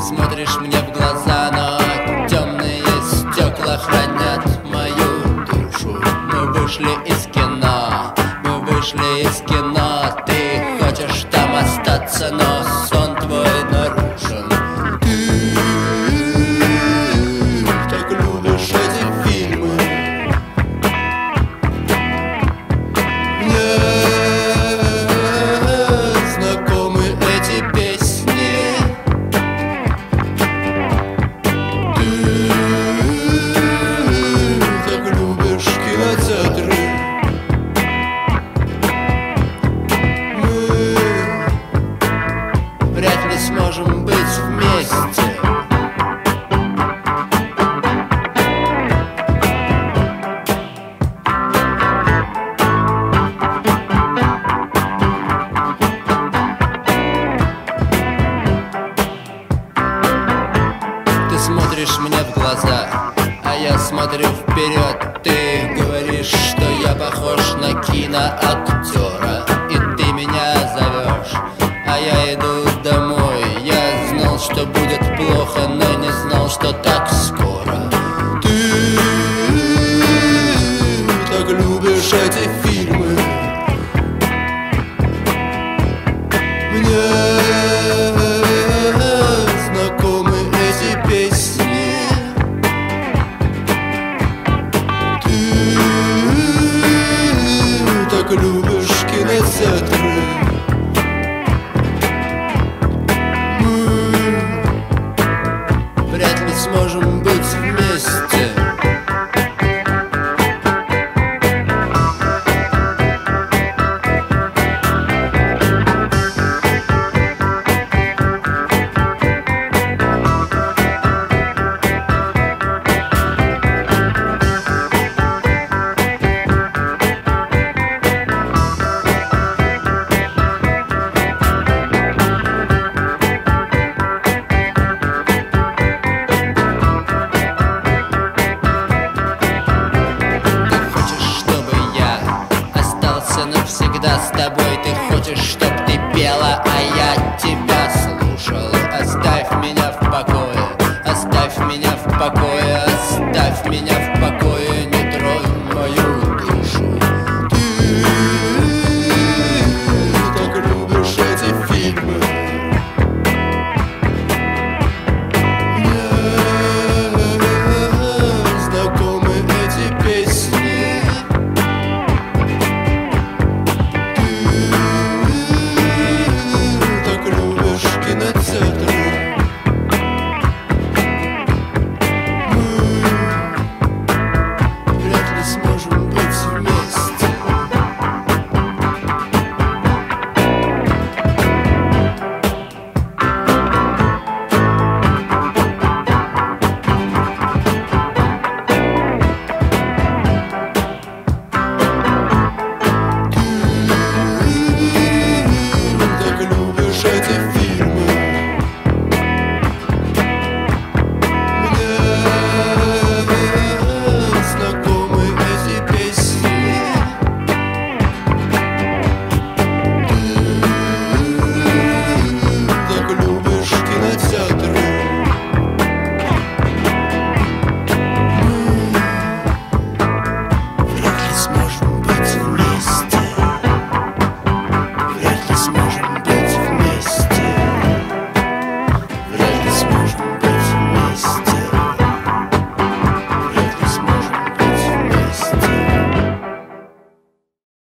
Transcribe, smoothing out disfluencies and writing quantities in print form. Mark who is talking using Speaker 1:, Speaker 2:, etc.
Speaker 1: смотришь мне в глаза, но темные стекла хранят мою душу. Мы вышли из кино, мы вышли из кино. Ты хочешь там остаться, но сон твой нарушен. Ты так любишь эти фильмы. Мне знакомы эти песни. Ты так любишь кинотеатры. Мы вряд ли сможем быть вместе. Ты смотришь мне в глаза, а я смотрю вперед. Ты говоришь, что я похож на киноактера, и ты меня зовешь, а я иду домой. Я знал, что будет плохо, но не знал, что так скоро. Ты так любишь эти фильмы. Мне знакомы эти песни. Ты так любишь кинотеатры. Мы вряд ли сможем быть вместе. Навсегда с тобой. Ты хочешь, чтоб ты пела, а я тебя слушал. Оставь меня в покое, оставь меня в покое, оставь меня в покое.